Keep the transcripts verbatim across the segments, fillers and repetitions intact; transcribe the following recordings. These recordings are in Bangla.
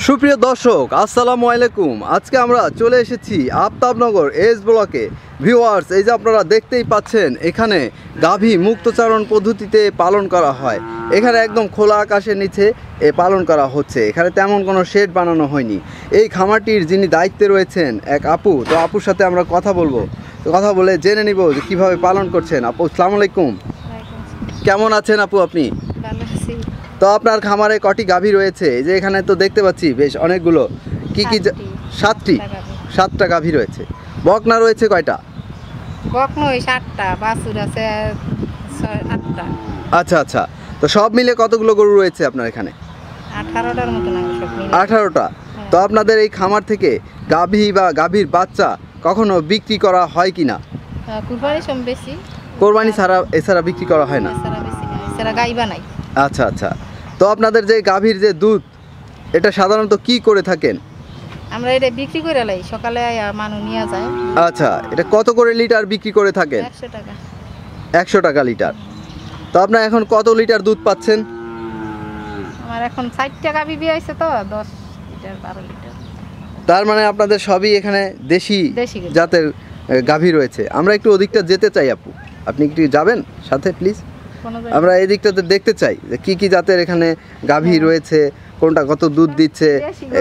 সুপ্রিয় দর্শক আসসালামু আলাইকুম। আজকে আমরা চলে এসেছি আফতাবনগর এস ব্লকে। ভিউয়ার্স, এই যে আপনারা দেখতেই পাচ্ছেন, এখানে গাভী মুক্তচারণ পদ্ধতিতে পালন করা হয়। এখানে একদম খোলা আকাশের নিচে এ পালন করা হচ্ছে। এখানে তেমন কোনো শেড বানানো হয়নি। এই খামারটির যিনি দায়িত্বে রয়েছেন এক আপু, তো আপুর সাথে আমরা কথা বলবো। তো কথা বলে জেনে নিব যে কীভাবে পালন করছেন। আপু আসসালামু আলাইকুম, কেমন আছেন আপু আপনি? তো আপনার খামারে কটি গাভী রয়েছে? এই যে এখানে তো দেখতে পাচ্ছি বেশ অনেকগুলো। কি কি? সাতটি সাতটা গাভী রয়েছে। বকনা রয়েছে কয়টা? বকনা ওই সাতটা, বাছুর আছে আটটা। আচ্ছা আচ্ছা, তো সব মিলে কতগুলো গরু রয়েছে আপনার এখানে? আঠারোটার মতো না, সব মিলে আঠারোটা। তো আপনাদের এই খামার থেকে গাভী বা গাভীর বাচ্চা কখনো বিক্রি করা হয় কি না? কুরবানি সম বেশি, কোরবানি ছাড়া এছাড়া বিক্রি করা হয় না? এছাড়া বেশি না, এছাড়া গাইবা নাই। আচ্ছা আচ্ছা, তো আপনাদের যে গাভীর যে দুধ, এটা সাধারণত কি করে থাকেন? আমরা এটা বিক্রি করে লাই, সকালে মানুষ নিয়ে যায়। আচ্ছা, এটা কত করে লিটার বিক্রি করে থাকেন? একশো টাকা। একশো টাকা লিটার। তো আপনার এখন কত লিটার দুধ পাচ্ছেন? আমার এখন ষাট টাকা বিবি আছে, তো দশ লিটার বারো লিটার। তার মানে আপনাদের সবই এখানে দেশি জাতের গাভী রয়েছে। আমরা একটু ওদিকটা যেতে চাই আপু, আপনি একটু যাবেন সাথে প্লিজ? আমরা এই দিকটাতে দেখতে চাই যে কি কি জাতের এখানে গাভী রয়েছে, কোনটা কত দুধ দিচ্ছে।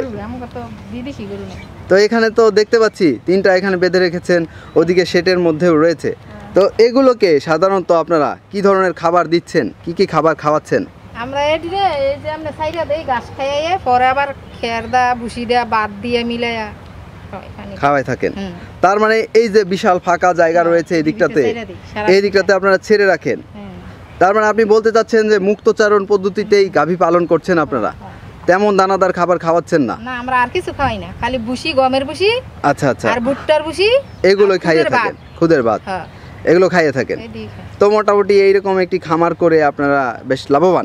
তো এখানে তো দেখতে পাচ্ছি তিনটা এখানে বেঁধে রেখেছেন, ওদিকে শেডের মধ্যেও রয়েছে। তো এগুলোকে সাধারণত আপনারা কি ধরনের খাবার দিচ্ছেন, কি কি খাবার খাওয়াচ্ছেন? আমরা এই যে আমরা সাইডা দেই, ঘাস খাইয়ে পরে আবার খের দা ভুসি দেয়া বাদ দিয়ে মিলাইয়া খাওয়াই থাকেন। তার মানে এই যে বিশাল ফাঁকা জায়গা রয়েছে এই দিকটাতে, এই দিকটাতে আপনারা ছেড়ে রাখেন। তার মানে আপনি বলতে চাচ্ছেন যে মুক্তচারণ পদ্ধতিতেই গাভী পালন করছেন আপনারা, তেমন দানাদার খাবার খাওয়াচ্ছেন না? না, আমরা আর কিছু খাওয়াই না, খালি ভুসি, গমের ভুসি। আচ্ছা আচ্ছা, আর ভুট্টার ভুসি, এগুলোই খাইয়ে থাকেন, খুদের ভাত এগুলো খাইয়ে থাকেন। তো মোটামুটি এইরকম একটি খামার করে আপনারা বেশ লাভবান।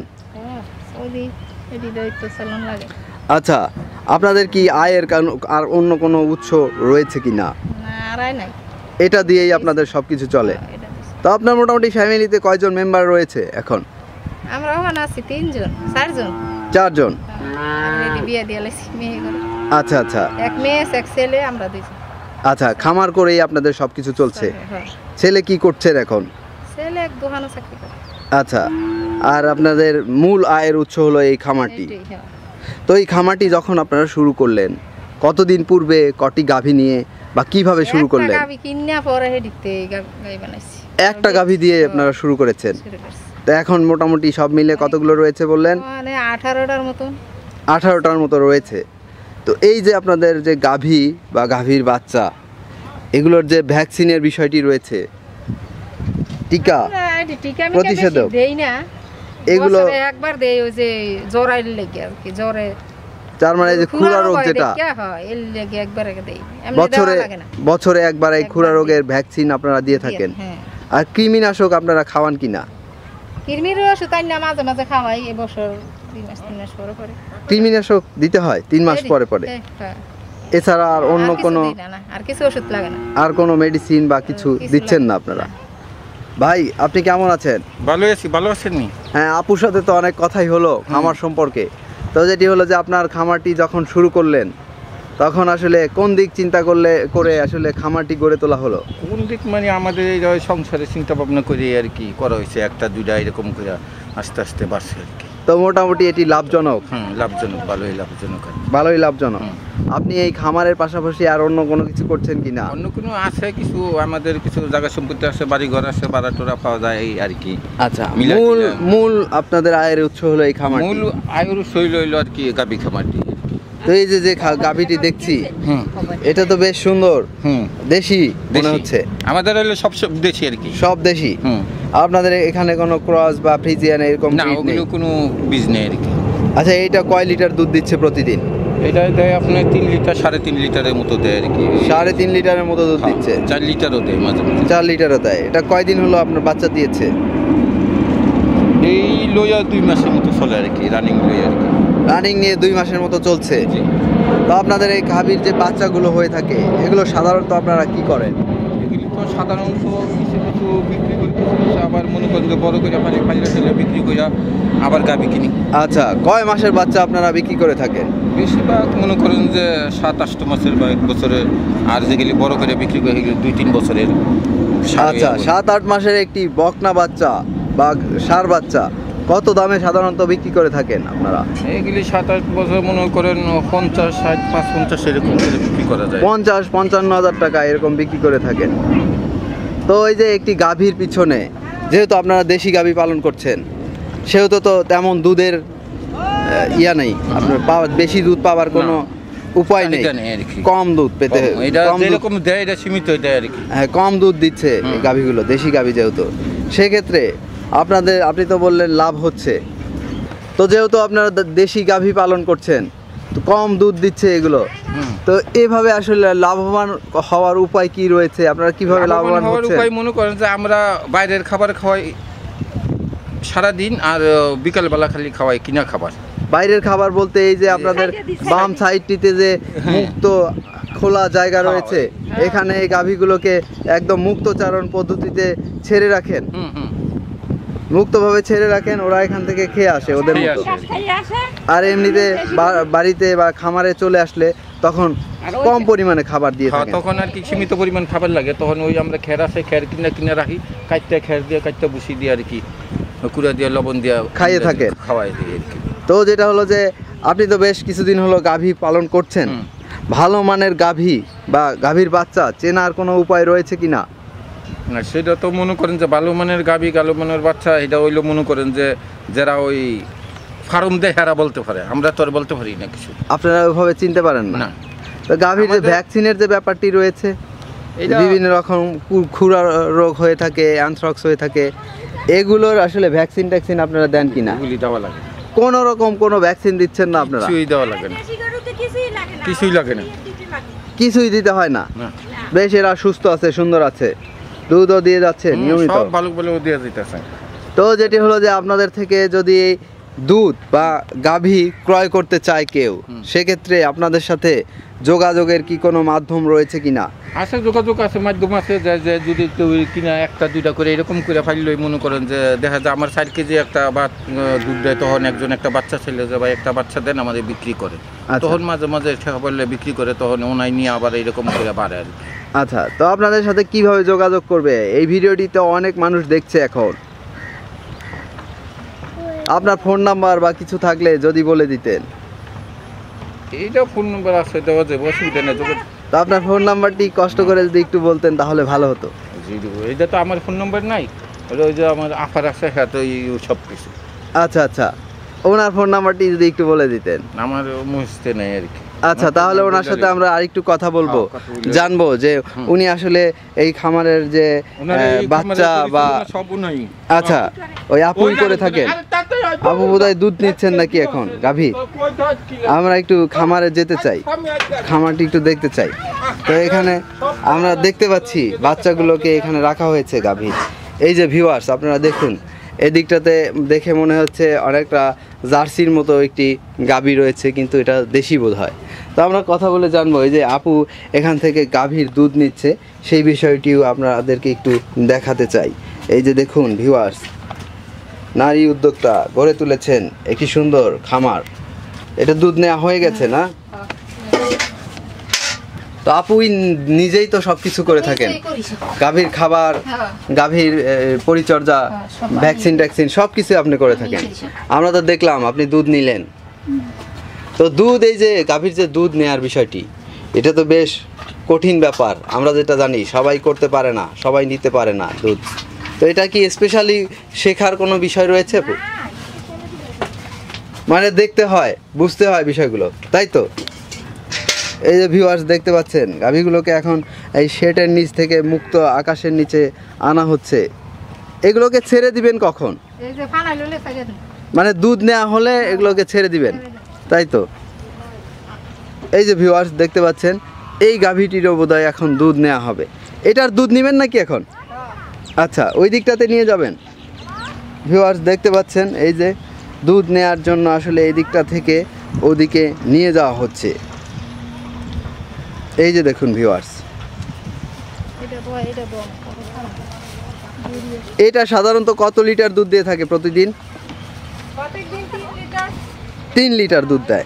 আচ্ছা, আপনাদের কি আয়ের আর অন্য কোনো উৎস রয়েছে কি না? এটা দিয়েই আপনাদের সবকিছু চলে? তো আপনার মোটামুটি ফ্যামিলিতে কয়জন মেম্বার রয়েছে এখন? আমরা ওখানে আছি তিনজন, চারজন। চারজন। বিয়ে দিয়ে লাইছি মেয়ে করে। আচ্ছা আচ্ছা, এক মেয়ে এক ছেলে, আমরা দুইজন। আচ্ছা, খামার করেই আপনাদের সবকিছু চলছে। ছেলে কি করছেন এখন? ছেলে এক দোকানে চাকরি করে। আচ্ছা, আর আপনাদের মূল আয়ের উৎস হলো এই খামারটি। তো এই খামারটি যখন আপনারা শুরু করলেন, কতদিন পূর্বে কটি গাভী নিয়ে বা কিভাবে শুরু করলেন? গাভী কিনা পরে হেডিতে গাই বানাইছি। একটা গাভী দিয়ে আপনারা শুরু করেছেন। তো এখন মোটামুটি সব মিলে কতগুলো রয়েছে বললেন? মানে আঠারোটার মতো। আঠারোটার মতো রয়েছে। তো এই যে আপনাদের যে গাভী বা গাভীর বাচ্চা, এগুলোর যে ভ্যাকসিনের বিষয়টি রয়েছে, টিকা প্রতিষেধক দেই না, এগুলো একবার দেই, ওই যে জ্বরের লেগে আর কি, জ্বরে। তার মানে যে খুরা রোগ যেটা, বছরে বছরে একবার এই খুরা রোগের ভ্যাকসিন আপনারা দিয়ে থাকেন। আর কৃমিনাশক আপনারা খাওয়ান কিনা? কৃমির ওষুধ তাই না, মাঝে মাঝে খাওয়াই। এবছর দুই মাস তিন মাস পরে পরে কৃমিনাশক দিতে হয়, তিন মাস পরে পরে। এছাড়া আর অন্য কোনো আর কিছু ওষুধ লাগে না? আর কোনো মেডিসিন বা কিছু দিচ্ছেন না আপনারা? ভাই, আপনি কেমন আছেন? ভালো আছি। ভালো আছেন? হ্যাঁ, আপুর সাথে তো অনেক কথাই হলো খামার সম্পর্কে। তো যেটি হলো যে আপনার খামারটি যখন শুরু করলেন, তখন আসলে কোন দিক চিন্তা করলে করে আসলে খামারটি গড়ে তোলা হলো? কোন দিক মানে আমাদের এই সংসারে চিন্তা ভাবনা করে আর কি করা হয়েছে, একটা দুইটা এরকম করে আস্তে আস্তে বাড়ছে আর কি। তো মোটামুটি এটি লাভজনক? হুম, লাভজনক, ভালোই লাভজনক। ভালোই লাভজনক। আপনি এই খামারের পাশাপাশি আর অন্য কোনো কিছু করছেন কি না? অন্য কোনো আছে কিছু, আমাদের কিছু জায়গা সম্পত্তি আছে, বাড়ি ঘর আছে, ভাড়া টোড়া পাওয়া যায় এই আর কি। আচ্ছা, মূল মূল আপনাদের আয়ের উৎস হলো এই খামার? মূল আয়ের উৎস হইল হইলো আর কি গাভী খামারটি। তো এই যে যে গাভীটি দেখছি, এটা তো বেশ সুন্দর। হুম, দেশি মনে হচ্ছে। আমাদের হলো সব সব দেশি আর কি, সব দেশি। হুম, আপনাদের এখানে কোনো ক্রস বা ফ্রিজিয়ান এরকম না, ওগুলো কোনো বীজ নেই আর কি। আচ্ছা, এইটা কয় লিটার দুধ দিচ্ছে প্রতিদিন? এটা দেয় আপনার তিন লিটার সাড়ে তিন লিটারের মতো দেয় আর কি। সাড়ে তিন লিটারের মতো দুধ দিচ্ছে? চার লিটারও দেয় মাঝে মাঝে। চার লিটারও দেয়। এটা কয়দিন হলো আপনার বাচ্চা দিয়েছে? এই লইয়া দুই মাসের মতো চলে আর কি, রানিং লইয়া আর কি। রানিং নিয়ে দুই মাসের মতো চলছে। তো আপনাদের এই গাভীর যে বাচ্চাগুলো হয়ে থাকে, এগুলো সাধারণত আপনারা কি করেন? এগুলি তো সাধারণত কিছু কিছু বিক্রি করি সমস্যা, আবার মনে করেন যে বড় করে পানি পানি ফেলে বিক্রি করে আবার গাভী কিনি। আচ্ছা, কয় মাসের বাচ্চা আপনারা বিক্রি করে থাকেন? বেশিরভাগ মনে করেন যে সাত আট মাসের বা এক বছরের, আর যেগুলি বড় করে বিক্রি করে সেগুলি দুই তিন বছরের। আচ্ছা, সাত আট মাসের একটি বকনা বাচ্চা বা ষাঁড় বাচ্চা কত দামে সাধারণত বিক্রি করে থাকেন আপনারা? এইগুলি সাত আট বছর মনে করেন পঞ্চাশ ষাট পাঁচ পঞ্চাশ এরকম করে বিক্রি করা যায়। পঞ্চাশ পঞ্চান্ন হাজার টাকা এরকম বিক্রি করে থাকেন। তো এই যে একটি গাভীর পিছনে, যেহেতু আপনারা দেশি গাভী পালন করছেন, সেহেতু তো তেমন দুধের আহ, ইয়া নেই, আপনার পাওয়া বেশি দুধ পাওয়ার কোনো উপায় নেই, চাহিদা নেই আর কি। কম দুধ পেতে, এটা কম দুধ- যেরকম দেয় এটা সীমিত দেয় আর কি। হ্যাঁ, কম দুধ দিচ্ছে এই হুম। গাভীগুলো, দেশি গাভী যেহেতু, সেক্ষেত্রে আপনাদের, আপনি তো বললেন লাভ হচ্ছে, তো যেহেতু আপনারা দে- দেশি গাভী পালন করছেন, তো কম দুধ দিচ্ছে এগুলো, হুম। তো এভাবে আসলে লাভবান হওয়ার উপায় কি রয়েছে? আপনারা কিভাবে লাভবান হওয়ার হচ্ছেন? উপায় মনে করেন যে আমরা বাইরের খাবার খাওয়াই সারাদিন, আর বিকালবেলা খালি খাওয়াই কিনা খাবার। বাইরের খাবার বলতে এই যে আপনাদের বাম সাইডটিতে যে মুক্ত খোলা জায়গা রয়েছে, এখানে এই গাভীগুলোকে একদম মুক্তচারণ পদ্ধতিতে ছেড়ে রাখেন, হুম হুম মুক্তভাবে ছেড়ে রাখেন, ওরা এখান থেকে খেয়ে আসে ওদের খেয়ে মতো। আসে। আর এমনিতে বা- বাড়িতে বা খামারে চলে আসলে তখন কম পরিমাণে খাবার দিয়ে হ্যাঁ, থাকেন। তখন আর কি সীমিত পরিমাণ খাবার লাগে, তখন ওই আমরা খের আছে, খের কিনে কিনে রাখি, কাটতে খের দিয়ে কাটতে বসি দিয়ে আর কি, কুড়া দিয়ে লবণ দিয়ে খাইয়ে থাকেন। খাওয়াই দিই আর কি। তো যেটা হলো যে আপনি তো বেশ কিছুদিন হলো গাভী পালন করছেন, হুম। ভালো মানের গাভী বা গাভীর বাচ্চা চেনার কোনো উপায় রয়েছে কিনা? না, সেটা তো মনে করেন যে ভালো মানের গাভী ভালো মানের বাচ্চা, এটা হইলো মনে করেন যে যারা ওই ফার্ম দেয় এরা বলতে পারে, আমরা তো আর বলতে পারি না কিছু। আপনারা ওইভাবে চিনতে পারেন না? না। তো গাভীর যে আমাদের- ভ্যাকসিনের যে ব্যাপারটি রয়েছে, এটা বিভিন্ন রকম খু- খুরা রোগ হয়ে থাকে, অ্যানথ্রাক্স হয়ে থাকে, এগুলোর আসলে ভ্যাকসিন ট্যাকসিন আপনারা দেন কিনা? এগুলি দেওয়া লাগে, কোনো রকম কোনো ভ্যাকসিন দিচ্ছেন না আপনারা? কিছুই দেওয়া লাগে না, কিছুই লাগে না। কিছুই দিতে হয় না? না। বেশ, এরা সুস্থ আছে, সুন্দর আছে, দুধও দিয়ে যাচ্ছে হুম, নিয়মিত। সব ভালো ভালো দিয়ে দিতেছে। তো যেটি হলো যে আপনাদের থেকে যদি দুধ বা গাভী ক্রয় করতে চায় কেউ, হুম। সেক্ষেত্রে আপনাদের সাথে যোগাযোগের কি কোনো মাধ্যম রয়েছে কিনা? আছে, যোগাযোগ আছে, মাধ্যম আছে, যে যে যদি কেউ কিনা একটা দুইটা করে এরকম করে ফাইলই মনে করেন যে দেখা যায় আমার ষাট কেজি একটা বা দুধ দেয়, তখন একজন একটা বাচ্চা ছেলে যে ভাই একটা বাচ্চা দেন আমাদের বিক্রি করে, আচ্ছা। তখন মাঝে মাঝে ঠেকা পড়লে বিক্রি করে, তখন ওনাই নিয়ে আবার এরকম করে বাড়ে আর কি। আচ্ছা, তো আপনাদের সাথে কিভাবে যোগাযোগ করবে? এই ভিডিওটিতে অনেক মানুষ দেখছে এখন, আপনার ফোন নাম্বার বা কিছু থাকলে যদি বলে দিতেন। এইটা ফোন নম্বর আছে, দেওয়া যাবে, অসুবিধা নেই। যোগাযোগ- তো আপনার ফোন নাম্বারটি কষ্ট করে যদি একটু বলতেন তাহলে ভালো হতো। জি, জি, এইটা তো আমার ফোন নম্বর নাই, ওটা ওই যে আমার আফার আছে, হ্যাঁ, তো এই সব কিছু আচ্ছা আচ্ছা, ওনার ফোন নাম্বারটি যদি একটু বলে দিতেন। আমার মুহূর্তে নেই আর কি। আচ্ছা, তাহলে ওনার সাথে আমরা আরেকটু কথা বলবো, হ্যাঁ, কথা বললে- জানবো যে হুম। উনি আসলে এই খামারের যে ওনার আহ, এই বাচ্চা খামারের বা পরিচালনা সব উনাই। আচ্ছা, ওই আপুই করে থাকেন। আপু বোধহয় দুধ নিচ্ছেন নাকি এখন গাভী? আমরা একটু খামারে যেতে চাই, খামারটি একটু দেখতে চাই। তো এখানে আমরা দেখতে পাচ্ছি বাচ্চাগুলোকে এখানে রাখা হয়েছে গাভী। এই যে ভিউয়ার্স, আপনারা দেখুন, এদিকটাতে দেখে মনে হচ্ছে অনেকটা জার্সির মতো একটি গাভী রয়েছে, কিন্তু এটা দেশি বোধ হয়। তো আমরা কথা বলে জানবো এই যে আপু এখান থেকে গাভীর দুধ নিচ্ছে, সেই বিষয়টিও আপনাদেরকে একটু দেখাতে চাই। এই যে দেখুন ভিউয়ার্স, নারী উদ্যোক্তা গড়ে তুলেছেন একটি সুন্দর খামার। এটা দুধ নেওয়া হয়ে গেছে না? তো আপুই নিজেই তো সবকিছু করে থাকেন, নিজেই করি সব। গাভীর খাবার, হ্যাঁ। গাভীর এ, পরিচর্যা, হ্যাঁ, সব আমি- ভ্যাকসিন ট্যাকসিন সব কিছু আপনি করে থাকেন। নিজেই সব। আমরা তো দেখলাম আপনি দুধ নিলেন। তো দুধ, এই যে গাভীর যে দুধ নেয়ার বিষয়টি, এটা তো বেশ কঠিন ব্যাপার। আমরা যেটা জানি সবাই করতে পারে না, সবাই নিতে পারে না দুধ। তো এটা কি স্পেশালি শেখার কোনো বিষয় রয়েছে আপু? মানে দেখতে হয়, বুঝতে হয় বিষয়গুলো, তাই তো? এই যে ভিউয়ার্স দেখতে পাচ্ছেন, গাভীগুলোকে এখন এই শেডের নিচ থেকে মুক্ত আকাশের নিচে আনা হচ্ছে। এগুলোকে ছেড়ে দিবেন কখন? এই যে ফানাই লইলে সাইডে দিন। মানে দুধ নেওয়া হলে এগুলোকে ছেড়ে দিবেন, তাই তো? এই যে ভিউয়ার্স দেখতে পাচ্ছেন, এই গাভীটিরও বোধহয় এখন দুধ নেওয়া হবে। এটার দুধ নেবেন নাকি এখন? আচ্ছা, ওই দিকটাতে নিয়ে যাবেন। ভিউয়ার্স দেখতে পাচ্ছেন, এই যে দুধ নেয়ার জন্য আসলে এই দিকটা থেকে ওদিকে নিয়ে যাওয়া হচ্ছে। এই যে দেখুন ভিউয়ার্স, এটা বয়, এটা বয়। এটা সাধারণত কত লিটার দুধ দিয়ে থাকে প্রতিদিন? প্রত্যেকদিন তিন লিটার। তিন লিটার দুধ দেয়।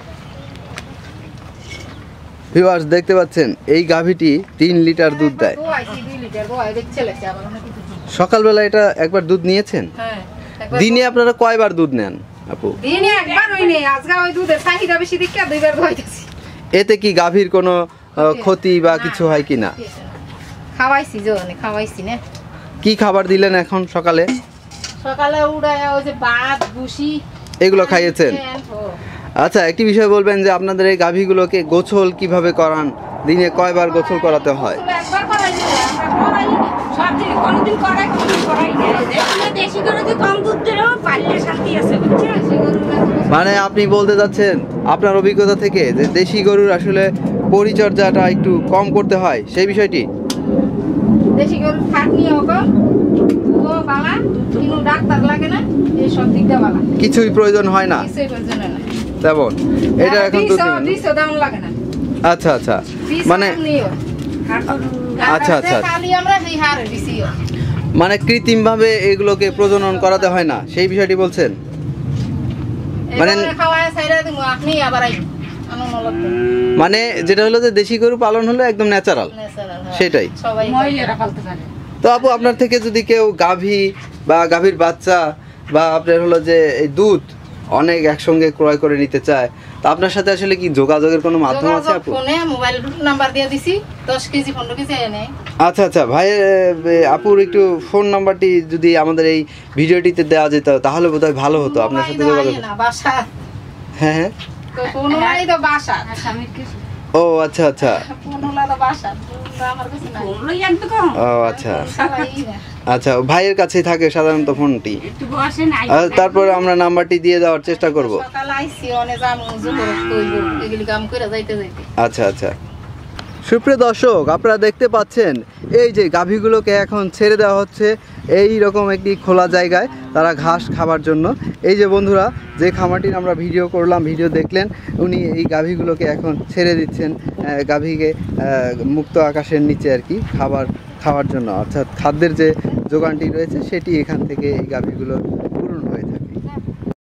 ভিউয়ার্স দেখতে পাচ্ছেন এই গাভীটি তিন লিটার দুধ দেয়। দোয়াইছি দুই লিটার, দোয়াই দেখছে লেছে আবার অনেক কিছু। সকালবেলা এটা একবার দুধ নিয়েছেন? হ্যাঁ। একবার দিনে আপনারা কয়বার দুধ নেন আপু? দিনে একবার হই নেই, আজকে ওই দুধের চাহিদা বেশি দেখে দুইবার দোয়াইতেছি। এতে কি গাভীর কোনো আহ, ক্ষতি বা কিছু হয় কি না? খাওয়াইছি জোনে, খাওয়াইছি না। কি খাবার দিলেন এখন সকালে? সকালে উড়ায় ওই যে ভাত ভুসি এগুলো খাইয়েছেন? আচ্ছা, একটি বিষয় বলবেন যে আপনাদের এই গাভীগুলোকে গোসল কিভাবে করান, দিনে কয়বার গোসল করাতে হয়? একবার করাই দিলে আমরা করাই নি। সব দিন কোনদিন করাই কোনদিন করাই না। এখানে দেশি গরু দিয়ে কম দুধ দিলেও পারলে শান্তি আছে, বুঝছেন? মানে আপনি বলতে যাচ্ছেন আপনার অভিজ্ঞতা থেকে যে দেশি গরুর আসলে পরিচর্যাটা একটু কম করতে হয়, সেই বিষয়টি? দেশি গরুর খাটনি কম, ও বালা, কিন্তু ডাক্তার লাগে না, এই সব দিকটা বালা। কিছুই প্রয়োজন হয় না কিছুই প্রয়োজন না। তেমন এটা এখন দুধ দুইশো দিবেন না? দুইশো দাম লাগে না। আচ্ছা আচ্ছা, দুইশো মানে দাম নিও। আচ্ছা, আচ্ছা। খালি আমরা সেই হারে দিছিও। মানে কৃত্রিমভাবে এগুলোকে প্রজনন করাতে হয় না, সেই বিষয়টি বলছেন? মানে মানে খাওয়ায় ছাইরা দিমু, আপনি আবার আইন আনন্দ লাগবে। মানে যেটা হলো যে দেশি গরু পালন হলো একদম ন্যাচারাল, ন্যাচারাল, হ্যাঁ। সেটাই। সবাই মহিলারা পালতে পারে। তো আপু, আপনার থেকে যদি কেউ গাভী বা গাভীর বাচ্চা বা আপনার হলো যে এই দুধ অনেক একসঙ্গে ক্রয় করে নিতে চায়, তো আপনার সাথে আসলে কি যোগাযোগের কোনো মাধ্যম আছে আপু? ফোনে মোবাইল নাম্বার দিয়ে দিছি, দশ কেজি পনেরো কেজি এনে। আচ্ছা আচ্ছা ভাই, এ, আপুর একটু ফোন নাম্বারটি যদি আমাদের এই ভিডিওটিতে দেওয়া যেত তাহলে বোধহয় ভালো হতো আপনার সাথে যোগাযোগ। না বাসা, হ্যাঁ হ্যাঁ। তো ফোন নাই তো বাসা। স্বামীর কিছু ও আচ্ছা আচ্ছা। ফোন হলো তো বাসা, ফোন আমার কাছে নাই। লই একটু কম ও আচ্ছা সবাই না। আচ্ছা, ভাইয়ের কাছেই থাকে সাধারণত ফোনটি। একটু বসে নাই। আর তারপরে আমরা নাম্বারটি দিয়ে দেওয়ার চেষ্টা করব। সকালে আইছি অনে যাম জোর কইব, এগুলি কাম করে যাইতে যাইতে। আচ্ছা আচ্ছা। সুপ্রিয় দর্শক, আপনারা দেখতে পাচ্ছেন এই যে গাভীগুলোকে এখন ছেড়ে দেওয়া হচ্ছে এই রকম একটি খোলা জায়গায়, তারা ঘাস খাবার জন্য। এই যে বন্ধুরা, যে খামারটির আমরা ভিডিও করলাম, ভিডিও দেখলেন, উনি এই গাভীগুলোকে এখন ছেড়ে দিচ্ছেন আহ, গাভীকে আহ, মুক্ত আকাশের নিচে আর কি খাবার খাওয়ার জন্য, অর্থাৎ খাদ্যের যে যোগানটি রয়েছে সেটি এখান থেকে এই গাভীগুলো পূর্ণ